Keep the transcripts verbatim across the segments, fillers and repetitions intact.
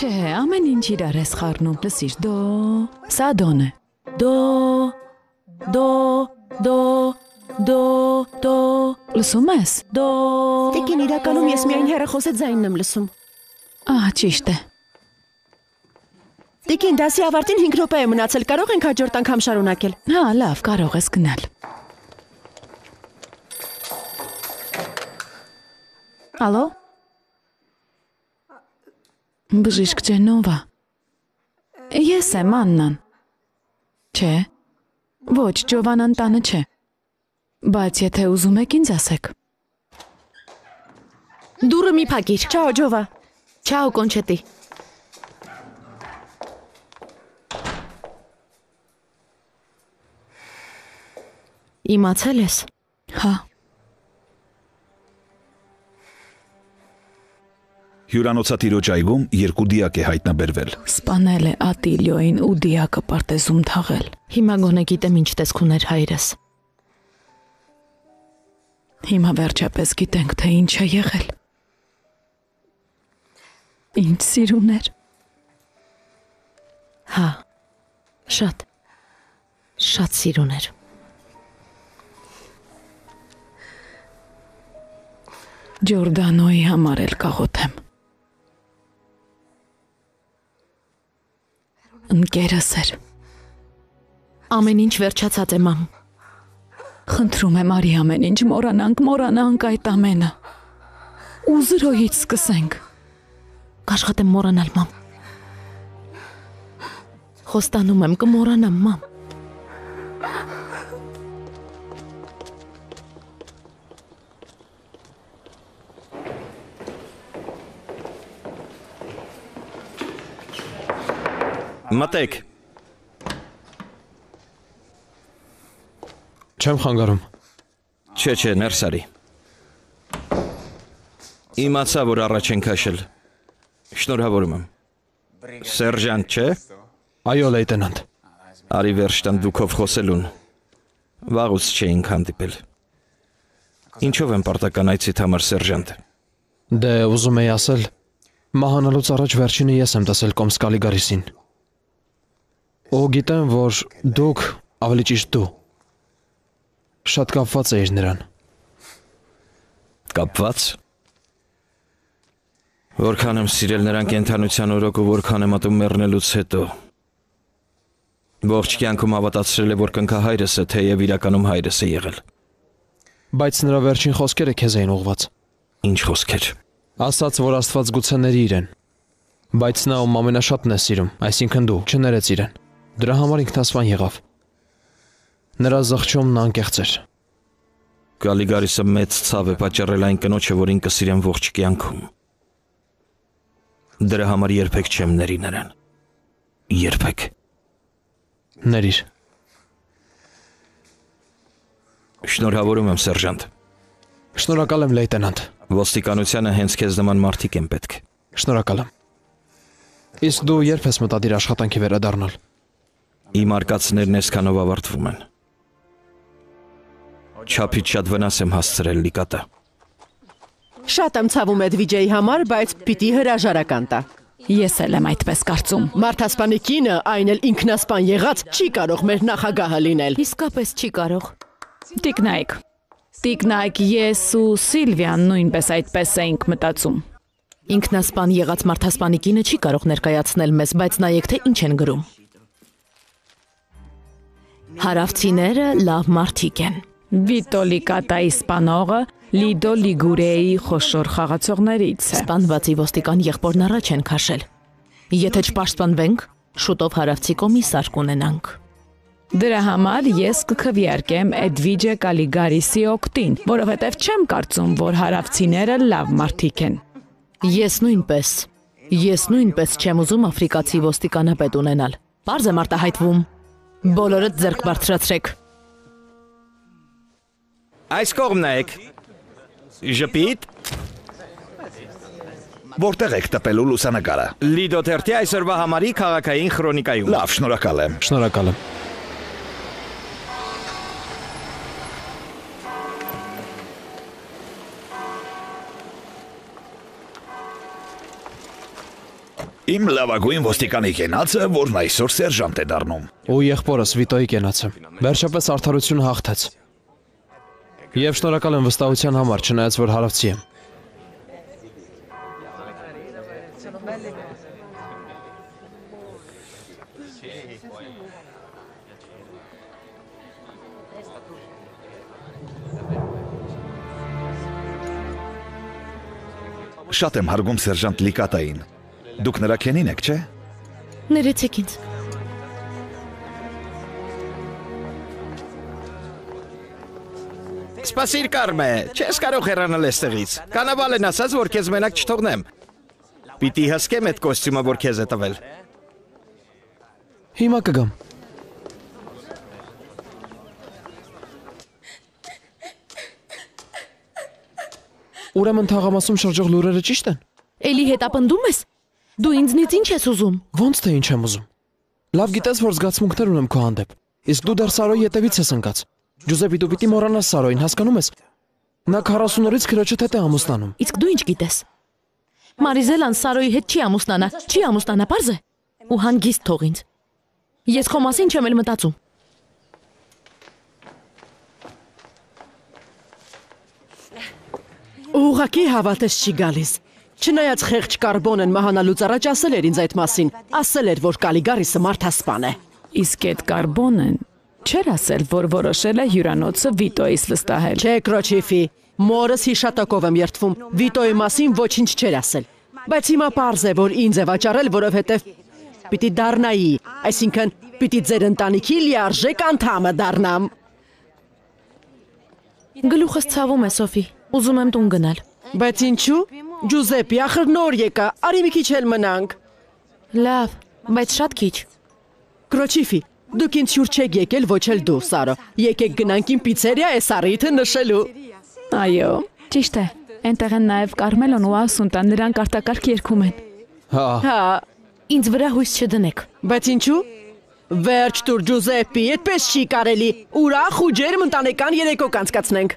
Չէ, ամեն ինչ իրար ես խառնում, լսիր, դո, սա դոն է, դո, դո, դո, դո, դո, լսում ես, դո։ Տիկին, իրականում ես միայն հեռախոսի ձայնն եմ լսում։ Ահա, ճիշտ է։ Տիկին, դասի ավարտին հինգ րոպե է մնացել, կարող ենք հաջորդ անգամ շարունակել։ Հա, լավ, կարող ես գնալ։ Ալո։ Բժիշկ Ջենովա։ Ես եմ Աննան։ Չէ։ Ոչ, Ջովանան տանը չէ։ Բայց եթե ուզում եք ինձ ասեք։ Դուրը մի փակիր։ Չաո, Ջովա։ Չաո, Կոնչետի։ Իմացել ես։ Հա։ Հյուրանոցատիրոջ այգում երկու դիակ է հայտնաբերվել։ Սպանել է Ատիլիոին ու դիակը պարտեզում թաղել։ Հիմա գոնե գիտեմ ինչ տեսք ուներ հայրս։ Հիմա վերջապես գիտենք, թե ինչ է եղել։ Ինչ սիրուներ։ Հա, շատ, շատ սիրուներ։ Ջորդանոյի համար էլ կաղոթեմ։ Ընկերս էր։ Ամեն ինչ վերջացած է, մամ։ Խնդրում եմ, արի ամեն ինչ մոռանանք, մոռանանք այդ ամենը։ Ու զրոյից սկսենք։ Կաշխատեմ մոռանալ, մամ։ Խոստանում եմ, կմոռանամ, մամ։ Մտեք։ Չեմ խանգարում։ Չէ, չէ, ներս արի։ Իմացա, որ առաջ են քաշել։ Շնորհավորում եմ։ Սերժանտ, չէ։ Այո, լեյտենանտ։ Արի վերջ տան դուքով խոսելուն։ Վաղուց չէինք հանդիպել։ Ինչով եմ պարտական այցիդ համար, սերժանտ։ Դե ուզում եի ասել, մահանալուց առաջ վերջինը ես եմ տեսել Կոմս Կալիգարիսին։ Ու գիտեմ, որ դուք, ավելի ճիշտ դու, շատ կապված էիր նրան։ Կապված։ Որքան եմ սիրել նրան կենդանության օրոք ու որքան եմ ատում մեռնելուց հետո։ Ողջ կյանքում հավատացրել է, որ կնքահայրս է, թեև իրականում հայրս է եղել։ Բայց նրա վերջին խոսքերը քեզ էին ուղղված։ Ինչ խոսքեր։ Ասաց, որ Աստված գուցե ների իրեն։ Բայց նա ում ամենաշատն է սիրում, այսինքն դու, չներեց իրեն։ Դրա համար ինքնասպան եղավ։ Նրա զղջումն անկեղծ էր։ Կալիգարիսը մեծ ցավ է պատճառել այն կնոջը, որին կսիրեմ ողջ կյանքում։ Դրա համար երբեք չեմ ների նրան։ Երբեք։ Ներիր։ Շնորհավորում եմ, սերժանտ։ Շնորհակալ եմ, լեյտենանտ։ Ոստիկանությանը հենց քեզ նման մարդիկ են պետք։ Շնորհակալ եմ։ Իսկ դու երբ ես մտադիր աշխատանքի վերադառնալ։ Իմ արկածներն այսքանով ավարտվում են։ Չափից շատ վնաս եմ հասցրել, Լիկատա։ Շատ եմ ցավում Էդվիջեի համար, բայց պիտի հրաժարական տա։ Ես էլ եմ այդպես կարծում։ Մարդասպանի կինը, այն էլ ինքնասպան եղած, չի կարող մեր նախագահը լինել։ Իսկապես չի կարող։ Տիկնայք։ Տիկնայք, ես ու Սիլվիան նույնպես այդպես էինք մտածում։ Ինքնասպան եղած մարդասպանի կինը չի կարող ներկայացնել մեզ, բայց նայեք, թե ինչ են գրում։ Հարավցիները լավ մարդիկ են։ Վիտո Լիկատայի սպանողը Լիդո Լիգուրեի խոշոր խաղացողներից է։ Սպանվածի ոստիկան եղբորն առաջ են քաշել։ Եթե չպաշտպանվենք, շուտով հարավցի կոմիսար կունենանք։ Դրա համար ես կքվեարկեմ Էդվիջե Կալիգարիսի օգտին, որովհետև չեմ կարծում, որ հարավցիները լավ մարդիկ են։ Ես նույնպես, ես նույնպես չեմ ուզում աֆրիկացի ոստիկանապետ ունենալ։ Պարզ եմ արտահայտվում։ Բոլորդ ձեռք բարձրացրեք։ Այս կողմն եք։ Ժպիտ։ Որտեղ եք տպելու լուսանկարը։ Լիդո թերթի այսօրվա համարի քաղաքային քրոնիկայում։ Լավ, շնորհակալ եմ։ Շնորհակալ եմ։ Իմ լավագույն ոստիկանի կենացը, որն այսօր սերժանտ է դառնում։ Ու եղբորս Վիտոյի կենացը։ Վերջապես արդարությունը հաղթեց։ Եվ շնորհակալ եմ վստահության համար, չնայած որ հարավցի եմ։ Շատ եմ հարգում սերժանտ Լիկատային։ Դուք նրա քենին եք, չէ՞։ Ներեցեք ինձ։ Սպասիր Կարմե, չես կարող հեռանալ այստեղից։ Կանավալեն ասաց, որ քեզ մենակ չթողնեմ։ Պիտի հասկեմ այդ կոստյումը, որ քեզ է տվել։ Հիմա կգամ։ Ուրեմն թաղամասում շրջող լուրերը ճիշտ են։ Էլի հետապնդում ես։ Դու ինձնից ինչ ես ուզում։ Ոնց թե ինչ եմ ուզում։ Լավ գիտես, որ զգացմունքներ ունեմ քո հանդեպ։ Իսկ դու դեռ Սարոյի ետևից ես ընկած։ Ջուզեպի, դու պիտի մոռանաս Սարոյին, հասկանում ես։ Նա քառասուն օրից քրոջը հետ է ամուսնանում։ Իսկ դու ինչ գիտես։ Մարիզելան Սարոյի հետ չի ամուսնանա, չի ամուսնանա, պարզ է։ Ու հանգիստ թող ինձ։ Ես քո մասին չեմ էլ մտածում։ Ուղղակի հավատես չի գալիս։ Չնայած խեղճ կարբոնեն մահանալուց առաջ ասել էր ինձ այդ մասին, ասել էր, որ Կալիգարիսը մարդասպան է։ Իսկ այդ կարբոնեն չէր ասել, որ որոշել է հյուրանոցը Վիտոյից վստահել։ Չէ, Կրոչիֆի, մորս հիշատակով եմ երդվում, Վիտոյի մասին ոչինչ չէր ասել։ Բայց հիմա պարզ է, որ ինձ է վաճառել, որովհետև պիտի դառնայի, այսինքն պիտի ձեր ընտանիքի լիարժեք անդամը դառնամ։ Գլուխս ցավում է, Սոֆի։ Ուզում եմ տուն գնալ։ Բայց ինչու։ Ջուզեպի, ախր նոր եկա, արի մի քիչ էլ մնանք։ Լավ, բայց շատ քիչ։ Կրոչիֆի, դուք ինձ հյուր չեք եկել, ոչ էլ դու, Սարո։ Եկեք գնանք իմ պիցերիա էս առիթը նշելու։ Այո, ճիշտ է։ Այնտեղ են նաև Կարմելոն ու Ասունտան, նրանք արտակարգ երգում են։ Հա։ Հա, Ինձ վրա հույս չդնեք։ բայց ինչու։ Վերջ տուր Ջուզեպի, այդպես չի կարելի։ Ուրախ ու ջերմ ընտանեկան երեկո կանցկացնենք։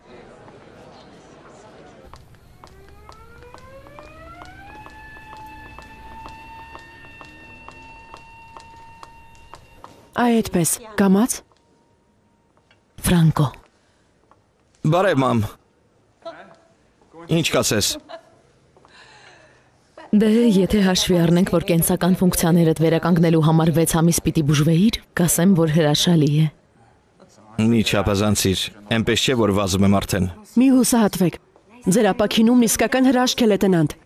Այ այդպես, կամաց։ Ֆրանկո։ Բարև մամ։ Ինչ կասես։ Դե, եթե հաշվի առնենք, որ կենսական ֆունկցիաներդ վերականգնելու համար վեց ամիս պիտի բուժվեիր, կասեմ, որ հրաշալի է։ Մի չափազանցիր, այնպես չէ, որ վազում եմ արդեն։ Մի հուսահատվեք։ Ձեր ապակինում իսկական հրաշք է լեյտենանտ։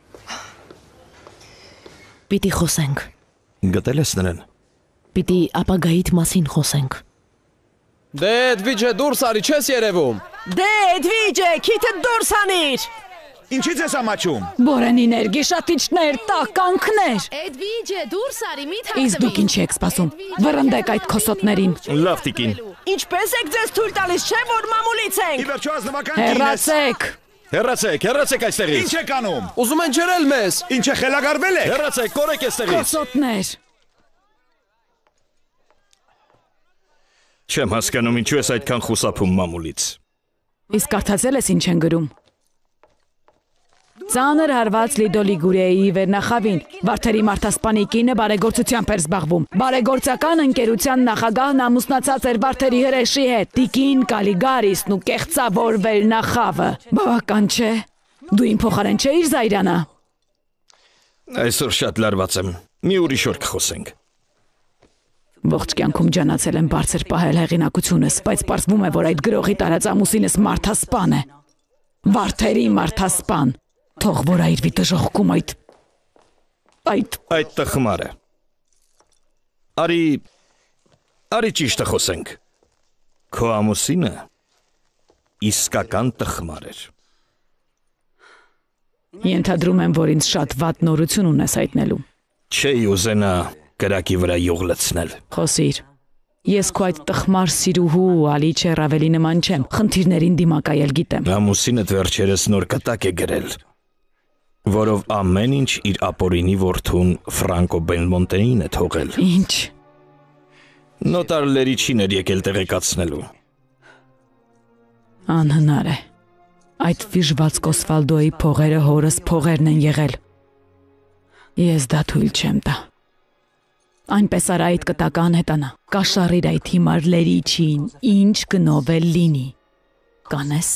Պիտի խոսենք։ Գտել ես նրան։ Պիտի ապագայիդ մասին խոսենք։ Դե, Էդվիջը դուրս արի, չես երևում։ Դե, Էդվիջը, քիթը դուրս անիր։ Ինչից ես ամաչում։ Բորենիներ, գիշատիչներ, տականքներ։ Էդվիջը, դուրս արի, մի Իսկ դուք ինչ եք սպասում։ Վռնդեք այդ քոսոտներին։ Լավ տիկին։ Ինչպես եք ձեզ թույլ տալիս, չէ՞ որ մամուլից Ի ենք։ վերջո ազնվական Հեռացեք։ Հեռացեք, հեռացեք այստեղից։ Ինչ եք անում։ Ուզում են ջրել մեզ։ Ինչ է խելագարվել եք։ Հեռացեք, կորեք այստեղից։ Քոսոտներ։ Չեմ հասկանում ինչու ես այդքան խուսափում մամուլից։ Իսկ կարդացել ես ինչ են գրում։ Ծանր հարված Լիդո Լիգուրիայի վերնախավին Վարդերի մարդասպանի կինը բարեգործությամբ էր զբաղվում։ Բարեգործական ընկերության նախագահն ամուսնացած էր Վարդերի հրեշի հետ։ Տիկին Կալիգարիսն ու կեղծավոր վերնախավը։ Բավական չէ։ Դու իմ փոխարեն չէիր զայրանա։ Այսօր շատ լարված եմ։ Մի ուրիշ օր կխոսենք։ Ողջ կյանքում ջանացել եմ բարձր պահել հեղինակությունս, բայց պարզվում է, որ այդ գրողի տարած ամուսինս մարդասպան է։ Վարդերի մարդասպան։ Թող որ այրվի դժոխքում այդ… այդ… Այդ տխմարը։ Արի… Արի ճիշտը խոսենք։ Քո ամուսինը իսկական տխմար էր։ Ենթադրում եմ, որ ինձ շատ վատ նորություն ունես հայտնելու։ Չէի ուզենա կրակի վրա յուղ լցնել։ Խոսիր։ Ես քո այդ տխմար սիրուհու Ալիչեր ավելի նման չեմ, խնդիրներին դիմակայել գիտեմ։ Ամուսինդ վերջերս նոր կտակ է գրել, որով ամեն ինչ իր ապօրինի որդուն Ֆրանկո Բելմոնտեին է թողել։ Ինչ։ Նոտար Լերիչին էր եկել տեղեկացնելու։ Անհնար է։ Այդ վիժված Կոսվալդոյի փողերը հորս փողերն են եղել։ Ես դա թույլ չեմ տա։ Այնպես արա այդ կտական հետանա։ Կաշարիր այդ հիմար լերիչին, ինչ գնով էլ լինի։ Կանես։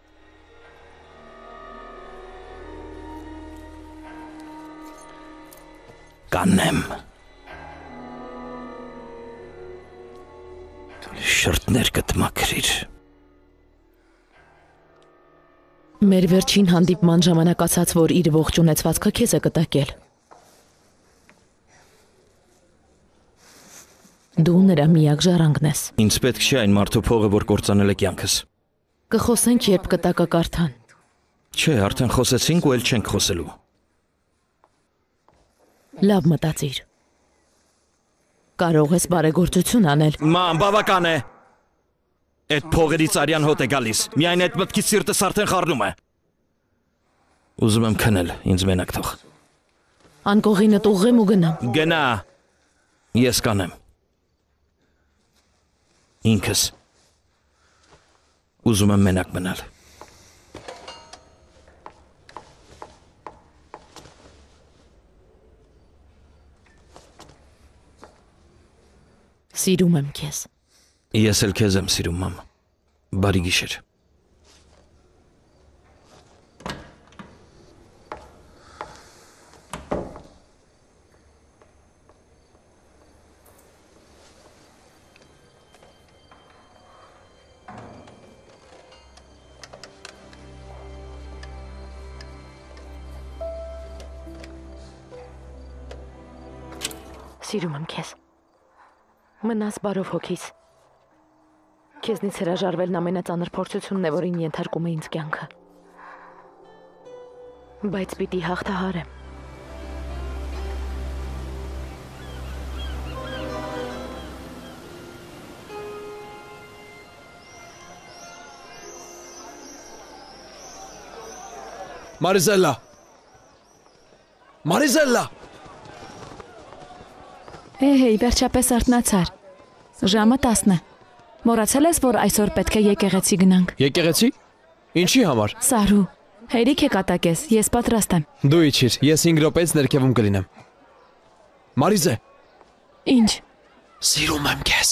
Կանեմ։ Շրտներ կտմակրիր։ Մեր վերջին հանդիպման ժամանակ ասաց, որ իր ողջ ունեցվածքը քեզ է կտակել։ Դու նրա միակ ժառանգն ես։ Ինձ պետք չէ այն մարդու փողը, որ կործանել է կյանքս։ Կխոսենք, երբ կտակը կարդան։ Չէ, արդեն խոսեցինք ու էլ չենք խոսելու։ Լավ մտածիր։ Կարող ես բարեգործություն անել։ Ման, բավական է։ Այդ փողերից արյան հոտ է գալիս։ Միայն այդ մտքից սիրտս արդեն խառնում է։ Ուզում եմ քնել, ինձ մենակ թող։ Անկողինը ուղղեմ ու գնամ։ Գնա։ Ես կանեմ։ Ինքս։ Ուզում եմ մենակ մնալ։ Սիրում եմ քեզ։ Ես էլ քեզ եմ սիրում, մամ։ Բարի գիշեր։ Սիրում եմ քեզ։ Մնաս բարով հոգիս։ Քեզնից հրաժարվելն ամենածանր փորձությունն է, որին ենթարկում է ինձ կյանքը։ Բայց պիտի հաղթահարեմ։ Մարիզելլա։ Մարիզելլա։ Հեյ, վերջապես արթնացար։ Ժամը տասն է։ Մոռացել ես, որ այսօր պետք է եկեղեցի գնանք։ Եկեղեցի։ Ինչի համար։ Սարհու, հերիք է կատակես, ես պատրաստ եմ։ Դու իջիր, ես հինգ րոպեից ներքևում կլինեմ։ Մարիզե։ Ինչ։ Սիրում եմ քեզ։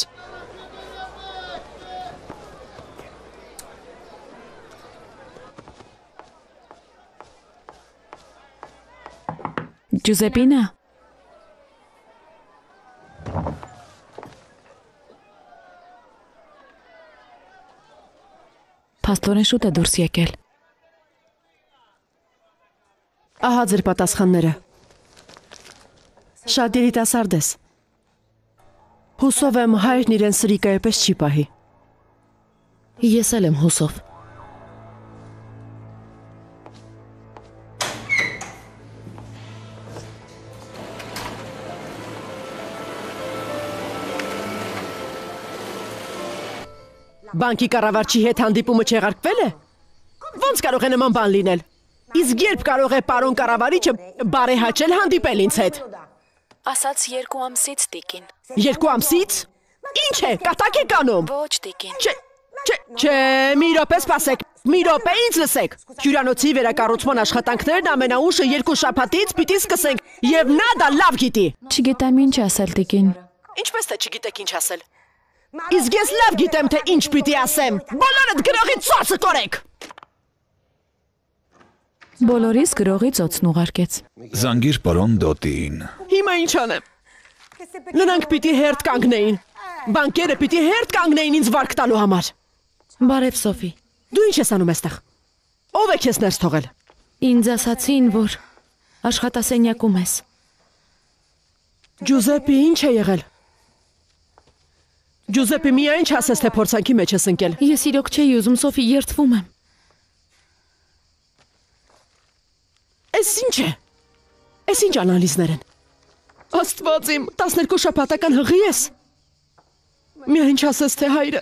Ջուզեպինա։ Փաստորեն շուտ է դուրս եկել։ Ահա ձեր պատասխանները։ Շատ երիտասարդ ես։ Հուսով եմ հայրն իրեն սրիկայպես չի պահի։ Ես էլ եմ հուսով։ Բանկի կառավարչի հետ հանդիպումը չեղարկվել է։ Ոնց կարող է նման բան լինել։ Իսկ երբ կարող է պարոն կառավարիչը բարեհաճել հանդիպել ինձ հետ։ Ասաց երկու ամսից տիկին։ Երկու ամսից։ Ինչ է, կատակ եք անում։ Ոչ տիկին։ Չէ, չէ, չէ, մի րոպե սպասեք։ Մի րոպե ինձ լսեք։ Հյուրանոցի վերակառուցման աշխատանքներն ամենաուշը երկու շաբաթից պիտի սկսենք, եւ նա դա լավ գիտի։ Չգիտեմ ինչ ասել տիկին։ Ինչպես թե չգիտեք ինչ ասել։ Իսկ ես լավ գիտեմ, թե ինչ պիտի ասեմ։ Բոլորդ գրողի ծոցը կորեք։ Բոլորիս գրողի ծոցն ուղարկեց։ Զանգիր պարոն Դոտին։ Հիմա ինչ անեմ։ Նրանք պիտի հերթ կանգնեին։ Բանկերը պիտի հերթ կանգնեին ինձ վարկ տալու համար։ Բարև Սոֆի։ Դու ինչ ես անում այստեղ։ Ո՞վ է քեզ ներս թողել։ Ինձ ասացին, որ աշխատասենյակում ես։ Ջուզեպի ինչ է եղել։ Ջուզեպի միայն չասես, թե փորձանքի մեջ ես ընկել։ Ես իրոք չէի ուզում, Սոֆի, երդվում եմ։ Էս ինչ է։ Էս ինչ անալիզներ են։ Աստված իմ, տասներկու շաբաթական հղի ես։ Միայն չասես, թե հայրը։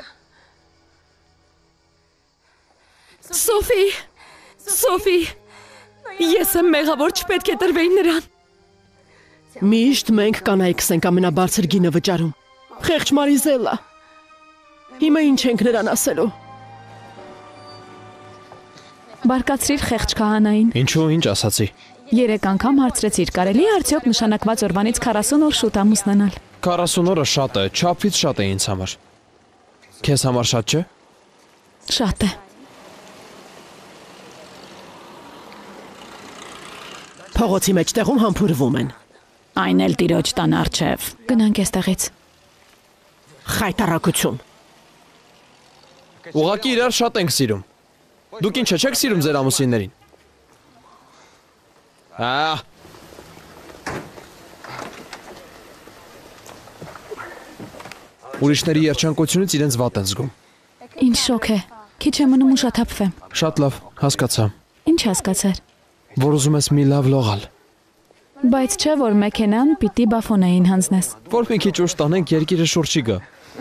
Սոֆի, Սոֆի, ես եմ մեղավոր, չպետք է տրվեի նրան։ Միշտ մենք կանայքս ենք ամենաբարձր գինը վճարում։ Խեղճ Մարիզելլա։ Հիմա ինչ ենք նրան ասելու։ Բարկացրիր խեղճ քահանային։ Ինչու ինչ ասացի։ Երեք անգամ հարցրեցիր, կարելի է արդյոք նշանակված օրվանից քառասուն օր շուտ ամուսնանալ։ քառասուն օրը շատ է, չափից շատ է ինձ համար։ Քեզ համար շատ չէ։ Շատ է։ Փողոցի մեջտեղում համբուրվում են։ Այն էլ տիրոջ տան առջև։ Գնանք այստեղից։ Խայտարակություն։ Ուղղակի իրար շատ ենք սիրում։ Դուք ինչ չեք սիրում ձեր ամուսիններին։ Ահ։ Ուրիշների երջանկությունից իրենց վատ են զգում։ Ինչ շոկ է։ Քիչ է մնում ուշաթափվեմ։ Շատ լավ, հասկացա։ Ինչ հասկացար։ Որ ուզում ես մի լավ լողալ։ Բայց չէ որ մեքենան պիտի բաֆոնային հանձնես։ Որ մի քիչ ուշ տանենք, երկիրը շուրջի գա։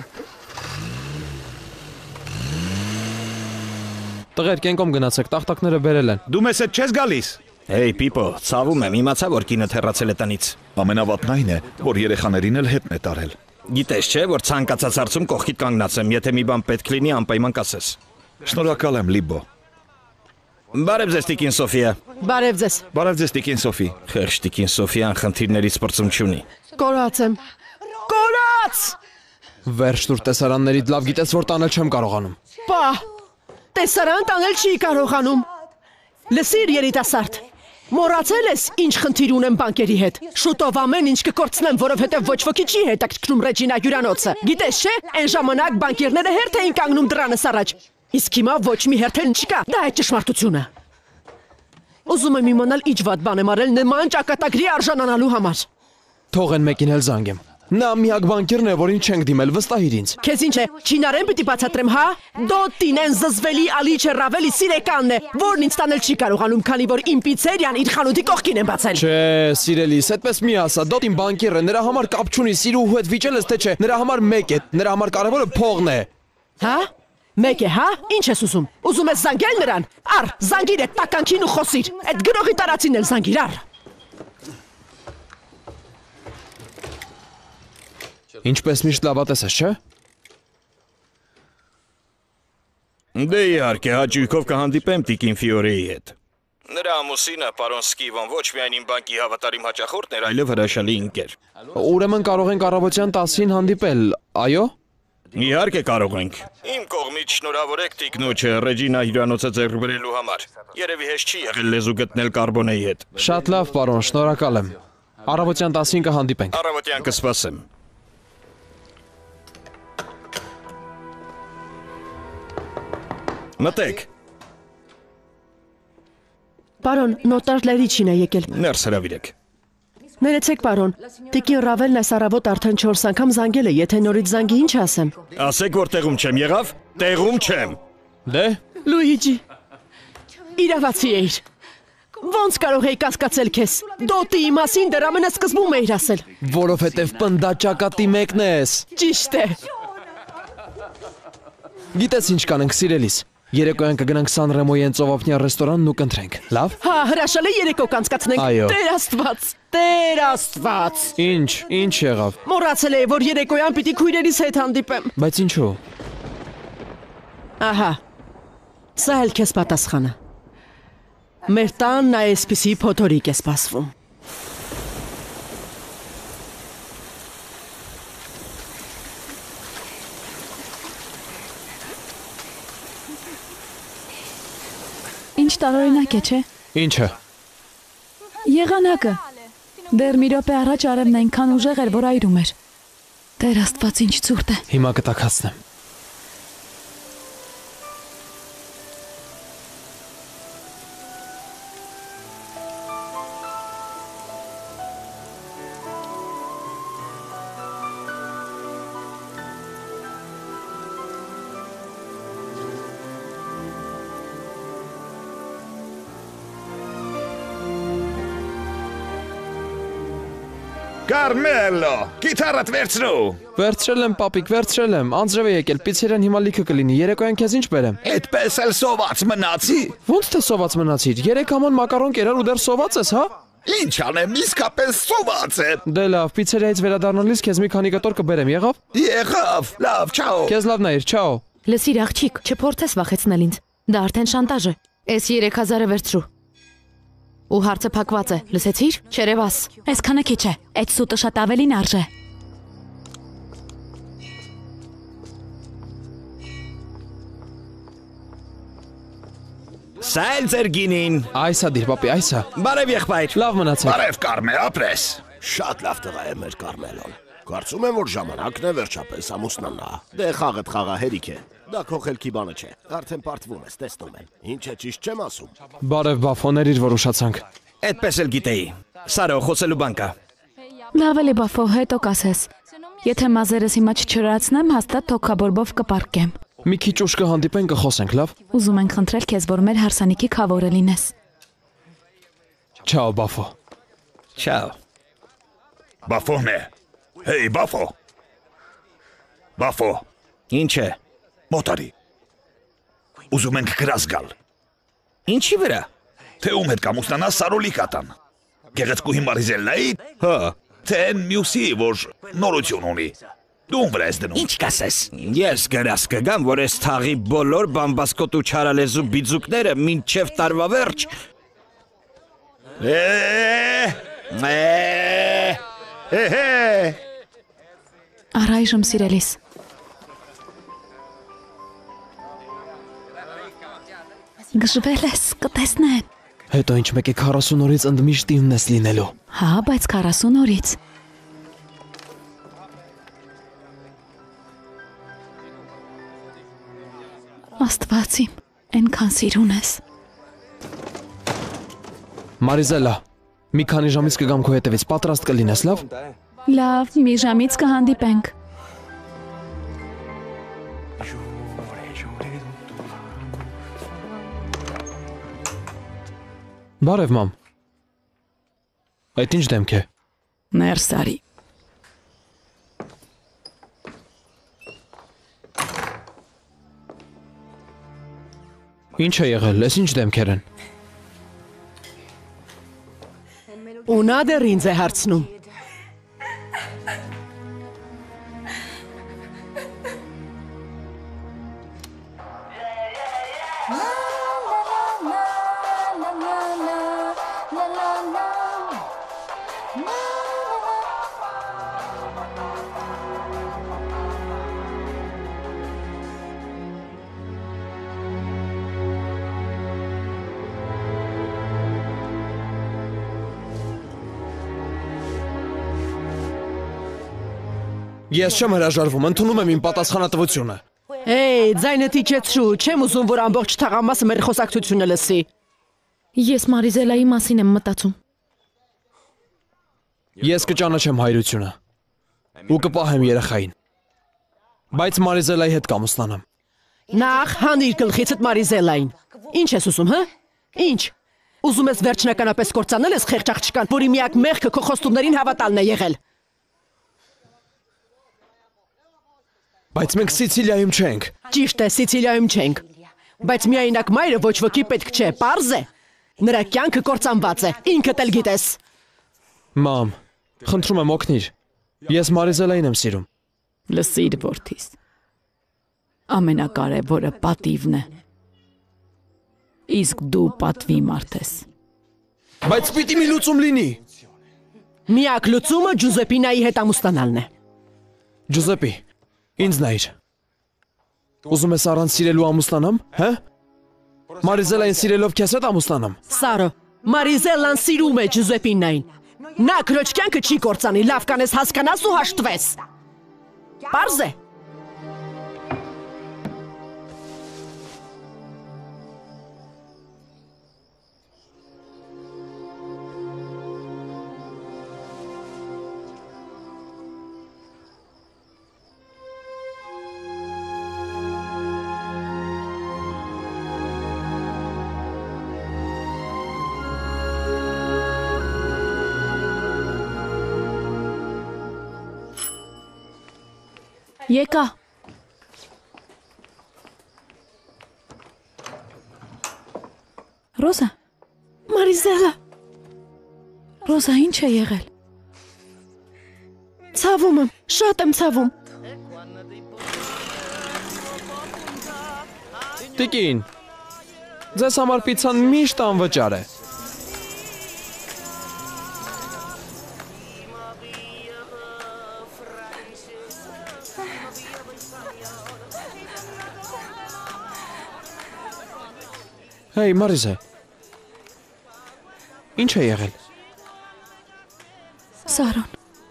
Տղեր, կենկոմ գնացեք, տախտակները բերել են։ Դու մեզ հետ չես գալիս։ Հեյ, Պիպո, ցավում եմ, իմացա որ կինը թեռացել է տնից։ Ամենավատն այն է, որ երեխաներին էլ հետն է տարել։ Գիտես չէ, որ ցանկացած հարցում կողքիդ կանգնած եմ, եթե մի բան պետք լինի, անպայման կասես։ Շնորհակալ եմ, Լիբո։ Բարև ձեզ, Տիկին Սոֆիա։ Բարև ձեզ։ Բարև ձեզ, Տիկին Սոֆի։ Խեղճ Տիկին Սոֆիան խնդիրներից պրծում չունի։ Կորած եմ։ Կորած։ Վերջ տուր տեսարաններիդ, լավ գիտես որ տանել չեմ կարողանում։ Պա։ Տեսարան տանել չի կարողանում։ Լսիր երիտասարդ։ Մոռացել ես ինչ խնդիր ունեմ բանկերի հետ։ Շուտով ամեն ինչ կկորցնեմ, որովհետև ոչ ոքի չի հետաքրքրում Ռեջինա հյուրանոցը։ Գիտես չէ, այն ժամանակ բանկերները հերթ էին կանգնում դրանս առաջ։ Իսկ հիմա ոչ մի հերթ էլ չկա։ Դա է ճշմարտությունը։ Ուզում եմ իմանալ ինչ վատ բան եմ արել նման ճակատագրի արժանանալու համար։ Թող են մեկին էլ զանգեմ։ Նա միակ բանկերն է, որին չենք դիմել, վստահիր ինձ։ Քեզ ինչ է, չինարեն պիտի բացատրեմ, հա։ Դոտին են զզվելի Ալիչը Ռավելի սիրեկանն է, որն ինձ տանել չի կարողանում, քանի որ իմ պիցերիան իր խանութի կողքին են բացել։ Չէ, սիրելիս, այդպես մի ասա, դոտին բանկեր է, նրա համար կապ չունի, սիրուհու հետ վիճել ես թե չէ, նրա համար մեկ է, նրա համար կարևորը փողն է։ Հա։ Մեկ է, հա։ Ինչ ես ուզում։ Ուզում ես զանգել նրան։ Առ, զանգիր այդ տականքին ու խոսիր։ Այդ գրողի տարածին էլ զանգիր, առ։ Ինչպես միշտ լավատես ես, չէ։ Դե իհարկե, հաճույքով կհանդիպեմ Տիկին Ֆիորեի հետ։ Նրա ամուսինը, պարոն Սկիվոն, ոչ միայն իմ բանկի հավատարիմ հաճախորդն էր, այլև հրաշալի ընկեր։ Ուրեմն կարող ենք առավոտյան տասին հանդիպել, այո։ Իհարկե կարող ենք։ Իմ կողմից շնորհավորեք Տիկնոջը Ռեջինա հյուրանոցը ձեռք բերելու համար։ Երևի հեշտ չի եղել լեզու գտնել Կարբոնեի հետ։ Շատ լավ, պարոն, շնորհակալ եմ։ Առավոտյան տասին կհանդիպենք։ Առավոտյան կսպասեմ։ Մտեք։ Պարոն, նոտար Լերիչին է եկել։ Ներս հրավիրեք։ Ներեցեք, պարոն։ Տիկին Ռավելն այս առավոտ արդեն չորս անգամ զանգել է, եթե նորից զանգի ինչ ասեմ։ Ասեք, որ տեղում չեմ եղավ։ Տեղում չեմ։ Դե։ Լուիջի։ Իրավացի էիր։ Ոնց կարող էի կասկածել քեզ։ Դոտիի մասին դեռ ամենասկզբում էիր ասել։ Որովհետև պնդաճակատի մեկն ես։ Ճիշտ է։ Գիտես ինչ կանենք, սիրելիս։ Երեկոյան կգնանք Սան Ռեմոյի են ծովափնյա ռեստորանն ու կընտրենք։ Լավ։ Հա, հրաշալի երեկո կանցկացնենք։ Այո։ Տեր Աստված։ Տեր Աստված։ Ինչ, ինչ եղավ։ Մոռացել էի, որ երեկոյան պիտի քույրերիս հետ հանդիպեմ։ Բայց ինչու։ Ահա։ Սա էլ քեզ պատասխանը։ Մեր տանն այսպիսի փոթորիկ է սպասվում։ Ինչ տարօրինակ է, չէ։ Ինչը։ Եղանակը։ Դեռ մի րոպե առաջ արևն այնքան ուժեղ էր, որ այրում էր։ Տեր Աստված, ինչ ցուրտ է։ Հիմա կտաքացնեմ։ Կարմելո, գիտարդ վերցրու։ Վերցրել եմ, պապիկ, վերցրել եմ։ Անձրև է եկել, պիցերիան հիմա լիքը կլինի։ Երեկոյան քեզ ինչ բերեմ։ Այդպես էլ սոված մնացի։ Ոնց թե սոված մնացիր։ Երեք աման մակարոն կերար ու դեռ սոված ես, հա։ Ինչ անեմ, իսկապես սոված է։ Դե լավ, պիցերիայից վերադառնալիս քեզ մի քանի կտոր կբերեմ, եղավ։ Եղավ, լավ, չաո։ Քեզ լավ նայիր, չաո։ Լսիր աղջիկ, չփորձես վախեցնել ինձ։ Դա արդեն շանտաժ է։ Էս երեք հազարը վերցրու։ Ու հարցը փակված է։ Լսեցիր։ Չերևաս։ Այսքանը քիչ է։ Այդ սուտը շատ ավելին արժե։ Սա էլ ձեր գինին։ Այսա դիր, պապի, այսա։ Բարև եղբայր։ Լավ մնացեք։ Բարև Կարմե, ապրես։ Շատ լավ տղա է մեր Կարմելոն։ Կարծում եմ, որ ժամանակն է վերջապես ամուսնանա։ Դե խաղդ խաղա հերիք է։ Դա քո խելքի բանը չէ։ Արդեն պարտվում ես, տեսնում եմ։ Ինչ է ճիշտ չեմ ասում։ Բարև բաֆո, ներիր, որ ուշացանք։ Այդպես էլ գիտեի։ Սարո, խոսելու բան կա։ Լավ էլի բաֆո, հետո կասես։ Եթե մազերս հիմա չչրացնեմ, հաստատ թոքաբորբով կպարկեմ։ Մի քիչ ուշ կհանդիպեն, կխոսենք, լավ։ Ուզում ենք խնդրել քեզ, որ մեր հարսանիքի խավորը լինես։ Չաո, բաֆո։ Չաո։ Բաֆոն է։ Հեյ, բաֆո։ Բաֆո, Ինչ է։ մոտարի։ Ուզում ենք գրազ գալ։ Ինչի վրա։ Թե ում հետ կամուսնանա Սարոլի կատան։ Գեղեցկուհի Մարիզելլայի, Հա։ թե այն մյուսի, որ նորություն ունի։ Դու ում վրա ես դնում։ Ինչ կասես։ Ես գրաս կգամ, որ այս թաղի բոլոր բամբասկոտ ու չարալեզու բիձուկները մինչև տարվա վերջ։ Է, է, է։ Առայժմ սիրելիս։ Գժվել ես, կտեսնեն։ Հետո ինչ մեկ է քառասուն օրից ընդմիշտ իմն ես լինելու։ Հա, բայց քառասուն օրից։ Աստված իմ, այնքան սիրուն ես։ Մարիզելա, մի քանի ժամից կգամ քո հետևից, պատրաստ կլինես, լավ։ Լավ, մի ժամից կհանդիպենք։ Բարև մամ։ Այդ ինչ դեմք է։ Ներս արի։ Ինչ է եղել, ես ինչ դեմքեր են։ Ու նա դեռ ինձ է հարցնում։ Ես չեմ հրաժարվում, ընդունում եմ իմ պատասխանատվությունը։ Հեյ, ձայնդ իջեցրու, չեմ ուզում, որ ամբողջ թաղամասը մեր խոսակցությունը լսի։ Ես Մարիզելայի մասին եմ մտածում։ Ես կճանաչեմ հայրությունը ու կպահեմ երեխային։ Բայց Մարիզելայի հետ կամուսնանամ։ Նախ հանիր գլխիցդ Մարիզելային։ Ինչ ես ուզում, հա? Ինչ։ Ուզում ես վերջնականապես կործանել ես խեղճ աղջկան, որի միակ մեղքը քո խոստումներին հավատալն է եղել։ Բայց մենք Սիցիլիայում չենք։ Ճիշտ է, Սիցիլիայում չենք։ Բայց միայնակ մայրը ոչ ոքի պետք չէ, պարզ է։ Նրա կյանքը կործանված է, ինքդ էլ գիտես։ Մամ, խնդրում եմ օգնիր։ Ես Մարիզելային եմ սիրում։ Լսիր, որդիս։ Ամենակարևորը պատիվն է։ Իսկ դու պատվի մարդ ես։ Բայց պիտի մի լուծում լինի։ Միակ լուծումը Ջուզեպինայի հետ ամուսնանալն է։ Ջուզեպի, ինձ նայր։ Ուզում ես առանց սիրելու ամուսնանամ, հա? Մարիզելային սիրելով քեզ հետ ամուսնանամ։ Սարո, Մարիզելան սիրում է Ջուզեպինային։ Նա քրոջ կյանքը չի կործանի, լավ կանես հասկանաս ու հաշտվես։ Պարզ է։ Եկա։ Ռոզա։ Մարիզելա, Ռոզա, ինչ է եղել։ ցավում եմ, շատ եմ ցավում։ Տիկին, ձեզ համար պիցան միշտ անվճար է։ Հեյ, Մարիզե։ Ինչ է եղել։ Սարոն։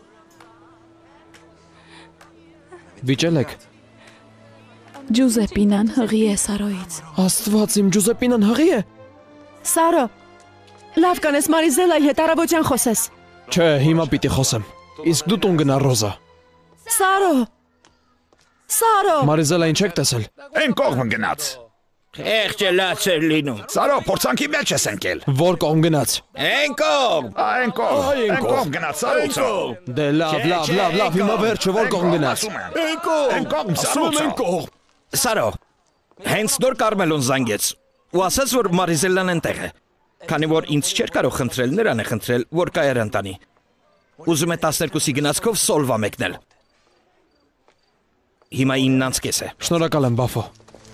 Վիճել եք։ Ջուզեպինան հղի է Սարոյից։ Աստված իմ Ջուզեպինան հղի է։ Սարո, լավ կանես Մարիզելայի հետ առավոտյան խոսես։ Չէ, հիմա պիտի խոսեմ։ Իսկ դու տուն գնա Ռոզա։ Սարո։ Սարո։ Մարիզելային չեք տեսել։ Այն կողմ գնաց։ Եղջե լաց էր լինում։ Սարո, փորձանքի մեջ ես ընկել։ Որ կողմ գնաց։ Այն կողմ։ Այն կողմ, այն կողմ գնաց Սարոցը։ Դե լավ, լավ, լավ, լավ, հիմա վերջը որ կողմ գնաց։ Այն կողմ, այն կողմ Սարոցը։ Սարո, հենց նոր Կարմելոն զանգեց ու ասաց, որ Մարիզելան այնտեղ է։ Քանի որ ինձ չէր կարող խնդրել, նրան է խնդրել, որ կայարան տանի։ Ուզում է տասներկուսի գնացքով Սոլվա մեկնել։ Հիմա իննանց կես է։ Շնորհակալ եմ, Բաֆո։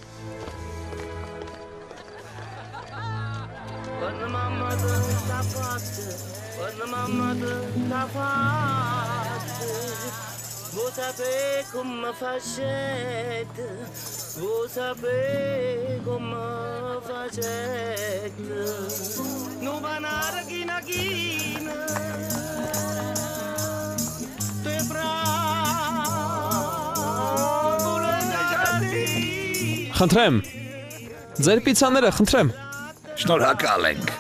Խնդրեմ։ Ձեր պիցաները խնդրեմ։ Շնորհակալ ենք։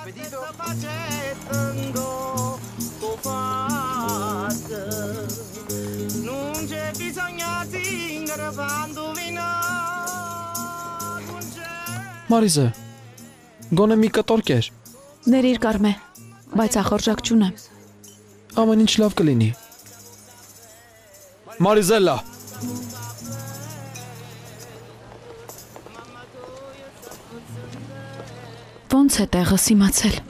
Մարիզե, գոնե մի կտոր կեր։ Ներիր Կարմե, բայց ախորժակ չունեմ։ Ամեն ինչ լավ կլինի։ Մարիզելա։ Ոնց է տեղս իմացել։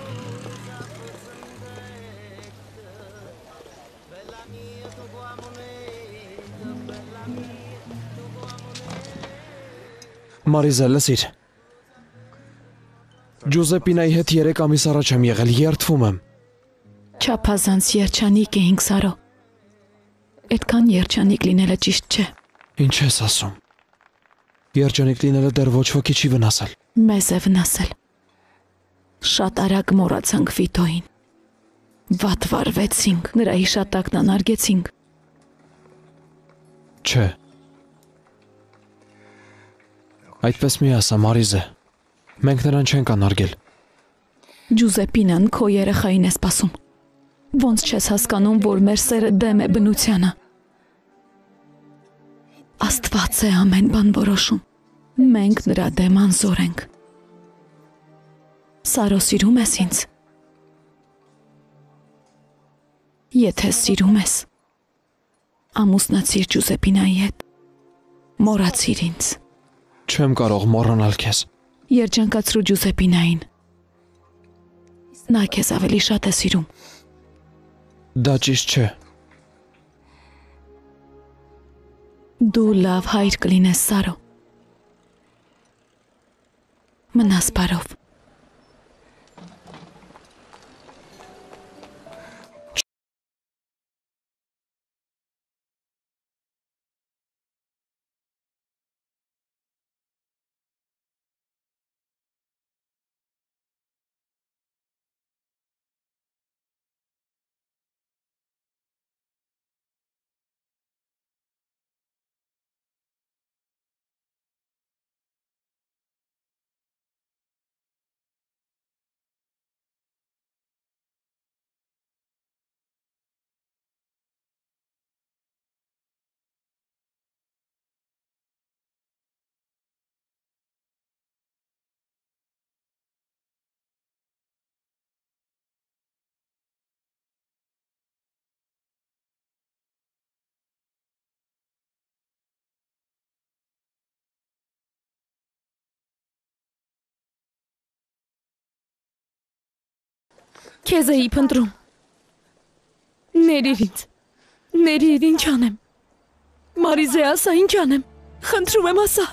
Մարիզե, լսիր։ Ջուզեպինայի հետ երեք ամիս առաջ եմ եղել, երդվում եմ։ Չափազանց երջանիկ էինք Սարո։ Այդքան երջանիկ լինելը ճիշտ չէ։ Ինչ ես ասում։ Երջանիկ լինելը դեռ ոչ ոքի չի վնասել։ Մեզ է վնասել։ Շատ արագ մոռացանք Վիտոյին։ Վատ վարվեցինք, նրա հիշատակն անարգեցինք։ Չէ։ Այդպես մի ասա, Մարիզե։ Մենք նրան չենք անարգել։ Ջուզեպինան քո երեխային է սպասում։ Ոնց չես հասկանում, որ մեր սերը դեմ է բնությանը։ Աստված է ամեն բան որոշում։ Մենք նրա դեմ անզոր ենք։ Սարո, սիրում ես ինձ։ Եթե սիրում ես, ամուսնացիր Ջուզեպինայի հետ։ Մոռացիր ինձ։ Չեմ կարող մոռանալ քեզ։ Երջանկացրու Ջուզեպինային։ Նա քեզ ավելի շատ է սիրում։ Դա ճիշտ չէ։ Դու լավ հայր կլինես, Սարո։ Մնաս բարով։ Քեզ էի փնտրում։ Ներիր ինձ։ Ներիր, ինչ անեմ։ Մարիզե, ասա, ինչ անեմ։ Խնդրում եմ, ասա։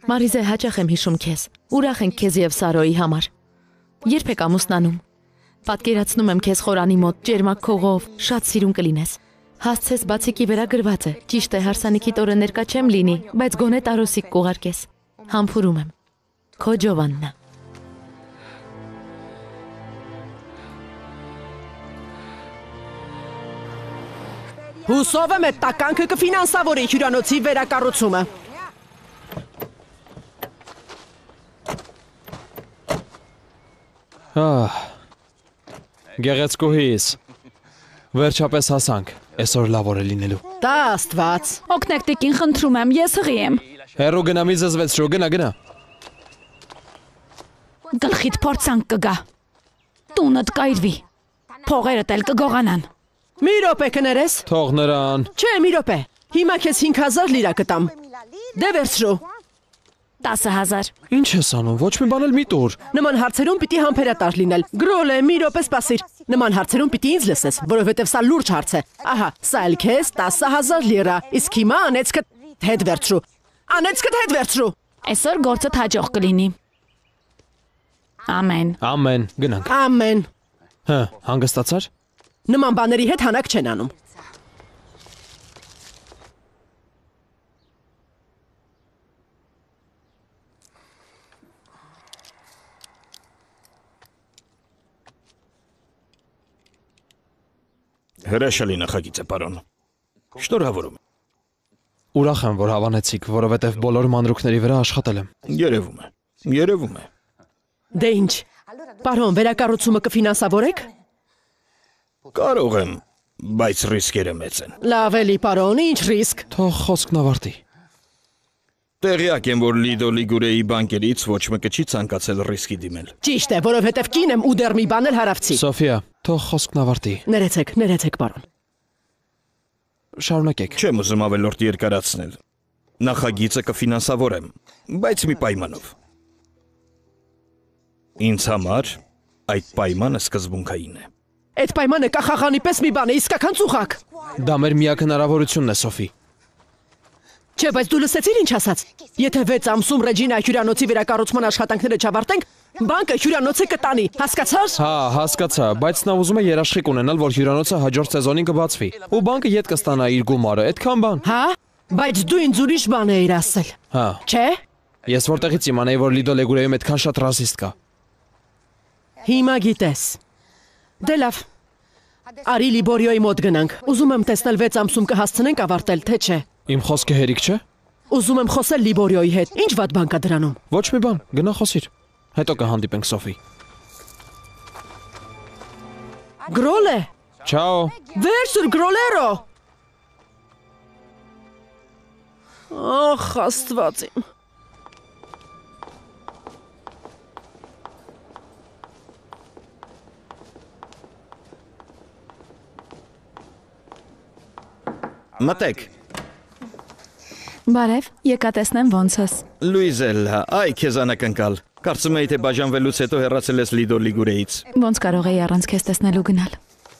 Մարիզե, հաճախ եմ հիշում քեզ։ Ուրախ ենք քեզ եւ Սարոյի համար։ Երբ եք ամուսնանում։ Պատկերացնում եմ քեզ խորանի մոտ, ջերմակ քողով, շատ սիրուն կլինես։ Հասցես բացիկի վրա գրված է։ Ճիշտ է, հարսանիքի տորը ներկա չեմ լինի, բայց գոնե տարոսիկ կուղարկես։ Համբուրում եմ։ Քո Ջովաննա։ Հուսով եմ այդ տականքը կֆինանսավորի հյուրանոցի վերակառուցումը։ Ահ, գեղեցկուհիս, վերջապես հասանք, այսօր լավ օր է լինելու։ Դա Աստված։ Օգնեք տիկին, խնդրում եմ, ես հղի եմ։ Հերո գնա մի զզվեցրու, գնա, գնա։ Գլխիդ փորձանք կգա։ Տունդ կայրվի։ Փողերդ էլ կգողանան։ Մի րոպե կներես։ Թող նրան։ Չէ, մի րոպե։ Հիմա քեզ հինգ հազար լիրա կտամ։ Դե վերցրու։ տասը հազար։ Ինչ ես անում, ոչ մի բան էլ մի տուր։ Նման հարցերում պիտի համբերատար լինել։ Գրոլ է, մի րոպե սպասիր։ Նման հարցերում պիտի ինձ լսես, որովհետև սա լուրջ հարց է։ Ահա, սա էլ քեզ տասը հազար լիրա։ Իսկ հիմա անեցքդ հետ վերցրու։ Անեցքդ հետ վերցրու։ Այսօր գործդ հաջող կլինի։ Ամեն։ Ամեն, գնանք։ Ամեն։ Հը, հանգստացար։ Նման բաների հետ հանակ չեն անում։ Հրաշալի նախագիծ է, պարոն։ Շնորհավորում եմ։ Ուրախ եմ, որ հավանեցիք, որովհետև բոլոր մանրուքների վրա աշխատել եմ։ Երևում է։ Երևում է։ Դե ինչ։ Պարոն, վերակառուցումը կֆինանսավորեք։ Կարող եմ, բայց ռիսկերը մեծ են։ Լավ էլի, պարոն, ինչ ռիսկ։ Թող խոսքն ավարտի։ Տեղյակ եմ, որ Լիդո Լիգուրեի բանկերից ոչ մեկը չի ցանկացել ռիսկի դիմել։ Ճիշտ է, որովհետև կին եմ ու դեռ մի բան էլ հարավցի։ Սոֆիա, թող խոսքն ավարտի։ Ներեցեք, ներեցեք, պարոն։ Շարունակեք։ Չեմ ուզում ավելորդ երկարացնել։ Նախագիծը կֆինանսավորեմ, բայց մի պայմանով։ Ինձ համար այդ պայմանը սկզբունքային է։ Այդ պայմանը կախաղանի պես մի բան է, իսկական ծուղակ։ Դա մեր միակ հնարավորությունն է, Սոֆի։ Չէ, բայց դու լսեցիր ինչ ասաց։ Եթե վեց ամսում Ռեջինա հյուրանոցի վերակառուցման աշխատանքները չավարտենք, բանկը հյուրանոցը կտանի, հասկացա՞ր։ Հա, հասկացա, բայց նա ուզում է երաշխիք ունենալ, որ հյուրանոցը հաջորդ սեզոնին կբացվի։ Ու բանկը ետ կստանա իր գումարը, այդքան բան։ Հա, բայց դու ինձ ուրիշ բան էիր ասել։ Հա։ Չէ։ Ես որտեղից իմանայի, որ Լիդո Լեգուրեում այդքան շատ ռասիստ կա։ Հիմա գիտես։ Դե լավ։ Արի Լիբորիոյի մոտ գնանք։ Ուզում եմ տեսնել վեց ամսում կհասցնենք ավարտել, թե չէ։ Իմ խոսքը հերիք չէ։ Ուզում եմ խոսել Լիբորիոյի հետ։ Ինչ վատ բան կա դրանում։ Ոչ մի բան, գնա խոսիր։ Հետո կհանդիպենք, Սոֆի։ Գրոլե։ Չաո։ Վերցր գրոլերո։ Ախ, Աստված իմ։ Մտեք։ Բարև, եկա տեսնեմ ոնց ես։ Լուիզելլա, այ քեզ անակնկալ։ Կարծում էի թե բաժանվելուց հետո հեռացել ես Լիդո Լիգուրեից։ Ոնց կարող էի առանց քեզ տեսնելու գնալ։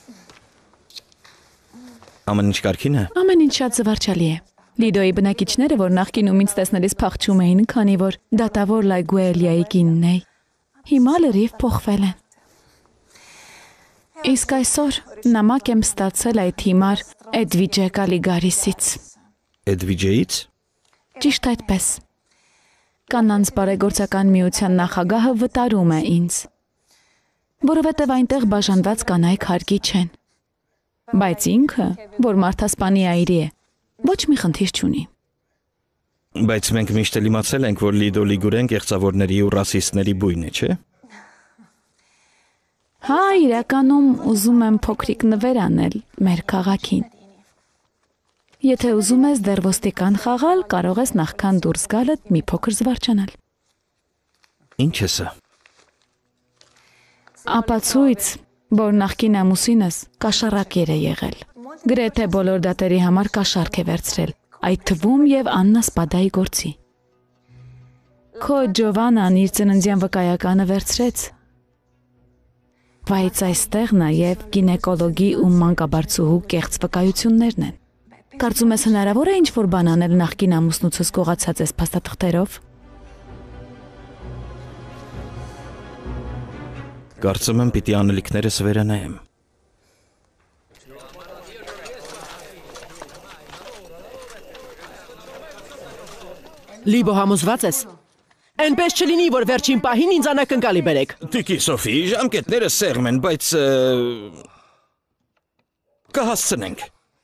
Ամեն ինչ կարգին է։ Ամեն ինչ շատ զվարճալի է։ Լիդոյի բնակիչները, որ նախկինում ինձ տեսնելիս փախչում էին, քանի որ դատավոր Լայգուելիայի կինն էի, հիմա լրիվ փոխվել են։ Իսկ այսօր նամակ եմ ստացել այդ հիմար Էդվիջե Կալիգարիսից։ Էդվիջեից։ Ճիշտ այդպես։ Կանանց բարեգործական միության նախագահը վտարում է ինձ, որովհետև այնտեղ բաժանված կանայք հարկի չեն։ Բայց ինքը, որ մարդասպանի այրի է, ոչ մի խնդիր չունի։ Բայց մենք միշտ էլ իմացել ենք, որ Լիդո Լիգուրեն կեղծավորների ու ռասիստների բույն է, չէ՞։ Հա, իրականում ուզում եմ փոքրիկ նվեր անել մեր քաղաքին։ Եթե ուզում ես դեռ ոստիկան խաղալ, կարող ես նախքան դուրս գալդ մի փոքր զվարճանալ։ Ինչ է սա։ Ապացույց, որ նախկին ամուսինս կաշառակեր է եղել։ Գրեթե բոլոր դատերի համար կաշառք է վերցրել, այդ թվում եւ Աննա Սպադայի գործի։ Քո Ջովանան իր ծննդյան վկայականը վերցրեց, բայց այստեղ նաեւ գինեկոլոգի ու մանկաբարձուհու կեղծ վկայություններն են։ Կարծում ես հնարավոր է ինչ-որ բան անել նախկին ամուսնուցս գողացած ես փաստաթղթերով։ Կարծում եմ պիտի անելիքներս վերանայեմ։ Լիբո համոզված ես։ Այնպես չլինի, որ վերջին պահին ինձ անակնկալի բերեք։ Տիկին Սոֆի, ժամկետները սեղմ են, բայց ը, կհասցնենք։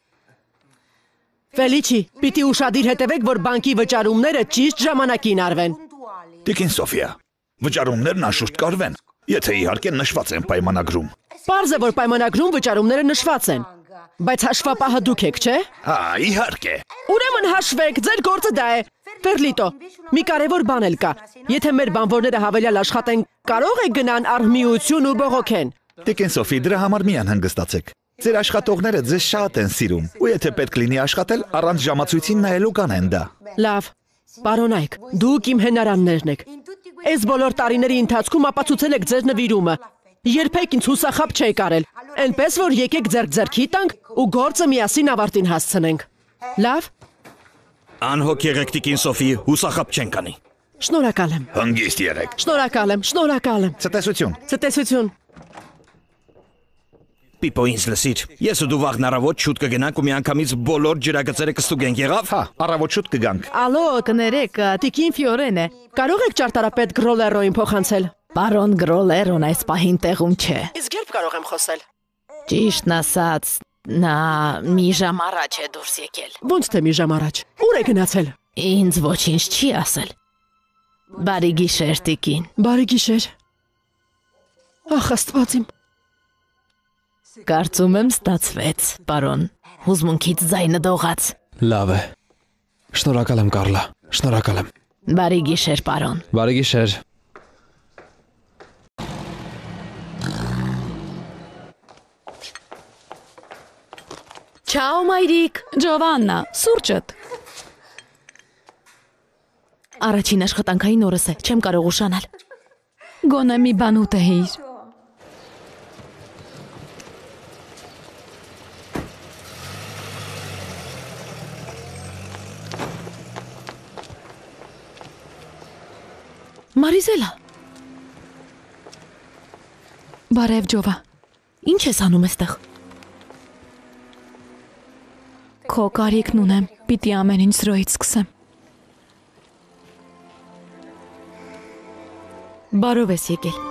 Ֆելիչի, պիտի ուշադիր հետևեք, որ բանկի վճարումները ճիշտ ժամանակին արվեն։ Տիկին Սոֆիա, վճարումներն անշուշտ կարվեն, եթե իհարկե նշված են պայմանագրում։ Պարզ է, որ պայմանագրում վճարումները նշված են։ Բայց հաշվապահը դուք եք, չէ՞։ Հա, իհարկե։ Ուրեմն հաշվեք, ձեր գործը դա է։ Ֆերլիտո, մի կարևոր բան էլ կա։ Եթե մեր բանվորները հավելյալ աշխատեն, կարող է գնան արհմիություն ու բողոքեն։ Տիկին Սոֆի, դրա համար մի անհանգստացեք։ Ձեր աշխատողները ձեզ շատ են սիրում, ու եթե պետք լինի աշխատել, առանց ժամացույցին նայելու կանեն դա։ Լավ, պարոն Այք, դուք իմ հենարաններն եք։ Այս բոլոր տարիների ընթացքում ապացուցել եք ձեր նվիրումը։ Երբեք ինձ հուսախաբ չեք արել։ Այնպես որ եկեք ձեռք ձեռքի տանք ու գործը միասին ավարտին հասցնենք։ Լավ։ Անհոգ եղեք տիկին Սոֆի, հուսախաբ չենք անի։ Շնորհակալ եմ։ Հանգիստ եղեք։ Շնորհակալ եմ, շնորհակալ եմ։ Ցտեսություն։ Ցտեսություն։ Պիպո ինձ լսիր։ Ես ու դու վաղն առավոտ շուտ կգնանք ու միանգամից բոլոր ջրագծերը կստուգենք, եղավ։ Հա, առավոտ շուտ կգանք։ Ալո, կներեք, տիկին Ֆիորեն է։ Կարող եք ճարտարապետ Գրոլերոին փոխանցել։ Պարոն Գրոլերոն այս պահին տեղում չէ։ Իսկ երբ կարող եմ խոսել։ Ճիշտն ասած, նա մի ժամ առաջ է դուրս եկել։ Ոնց թե մի ժամ առաջ։ Ուր է գնացել։ Ինձ ոչինչ չի ասել։ Բարի գիշեր, տիկին։ Բարի գիշեր։ Ախ, Աստված իմ։ Կարծում եմ ստացվեց, պարոն։ Հուզմունքից ձայնը դողաց։ Լավ է։ Շնորհակալ եմ, Կարլա։ Շնորհակալ եմ։ Բարի գիշեր, պարոն։ Բարի գիշեր։ Չաո, մայրիկ։ Ջովաննա, սուրճդ։ Առաջին աշխատանքային օրս է, չեմ կարող ուշանալ։ Գոնե մի բան ուտեիր։ Մարիզելա, Բարև Ջովա։ ինչ ես անում այստեղ։ Քո կարիքն ունեմ, պիտի ամեն ինչ զրոյից սկսեմ։ Բարով ես եկել։